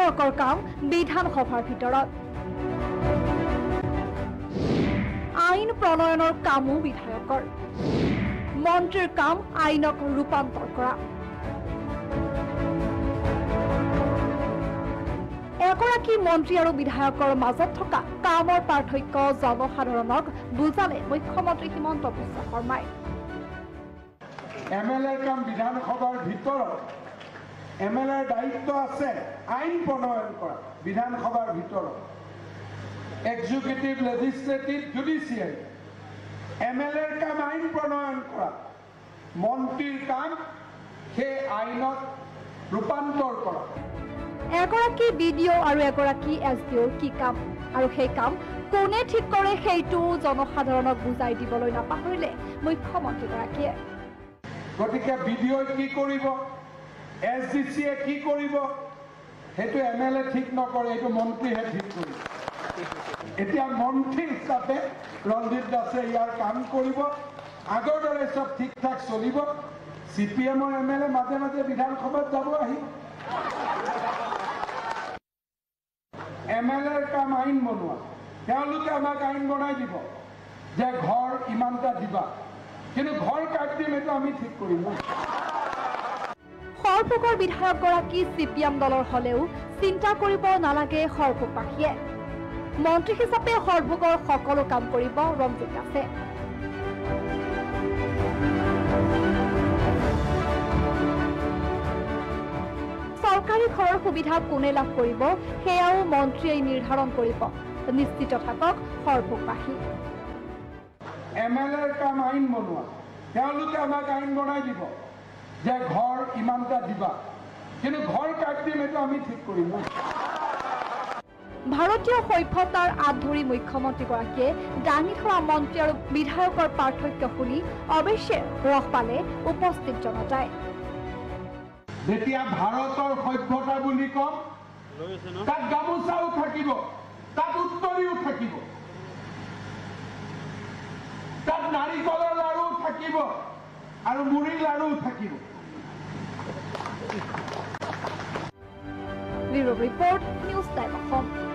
বিধায়কৰ কাম বিধানসভাৰ ভিতৰত আইন প্ৰণয়নৰ কামো বিধায়কৰ মন্ত্ৰীৰ কাম আইনক ৰূপান্তৰ কৰা এগৰাকী মন্ত্ৰী আৰু বিধায়কৰ মাজত থকা কামৰ পাৰ্থক্য জনসাধাৰণক বুজালে মুখ্যমন্ত্ৰী হিমন্ত বিশ্ব শৰ্মাই এমএলএৰ কাম বিধানসভাৰ ভিতৰত এমএলএৰ দায়িত্ব আছে আইন প্ৰণয়ন কৰা বিধানসভাৰ ভিতৰত এক্সিকিউটিভ লেজিসলেটিভ জুডিচিয়াৰী এমএলএৰ কাম আইন প্ৰণয়ন কৰা মন্ত্ৰীৰ কাম সেই আইনত ৰূপান্তৰ কৰা এগৰাকী বিডিঅ আৰু এগৰাকী এছডিঅৰ কি কাম আৰু সেই কাম কোনে ঠিক কৰে সেইটো জনসাধাৰণক বুজাই দিবলৈ নাপাহৰিলে মুখ্যমন্ত্ৰীগৰাকীয়ে গতিকে বিডিঅ কি কৰিব এছডিচিয়ে কি কৰিব সেইটো এমএলএ ঠিক নকৰে এইটো মন্ত্ৰীহে ঠিক কৰিব এতিয়া মন্ত্ৰী হিচাপে ৰঞ্জিত দাসে ইয়াৰ কাম কৰিব আগৰ দৰে সব ঠিক ঠাক চলিব সিপিএমৰ এমএলএ মাজে মাজে বিধানসভাত যাব আহিব এমএলএৰ কাম আইন বনোৱা তেওঁলোকে আমাক আইন বনাই দিব যে ঘৰ ইমানটা দিবা কিন্তু ঘৰ কাট দিম এইটো আমি ঠিক কৰিম খৰপুকৰ বিধায়কগৰাকী সিপিএম দলৰ হলেও চিন্তা কৰিব নালাগে খৰপুকবাসীয়ে মন্ত্ৰী হিচাপে খৰপুকৰ সকলো কাম কৰিব ৰঞ্জিত দাসে চৰকাৰী ঘৰৰ সুবিধা কোনে লাভ কৰিব সেয়াও মন্ত্ৰীয়ে নিৰ্ধাৰণ কৰিব নিশ্চিত থাকক খৰপুকবাসী এমএলএৰ কাম আইন বনোৱা তেওঁলোকে আমাক আইন বনাই দিব যে ঘৰ ইমানটা দিবা কিন্তু ঘৰ কাট দিম এইটো আমি ঠিক কৰিম ভাৰতীয় সভ্যতাৰ আঁত ধৰি মুখ্যমন্ত্ৰীগৰাকীয়ে দাঙি ধৰা মন্ত্ৰী আৰু বিধায়কৰ পাৰ্থক্য শুনি অৱশ্যে ৰস পালে উপস্থিত জনতাই যেতিয়া ভাৰতৰ সভ্যতা বুলি কম তাত গামোচাও থাকিব তাত উত্তৰীও থাকিব তাত নাৰিকলৰ লাড়ু থাকিব আৰু মুড়ি লাড়ু থাকিব bureau' report news time Assam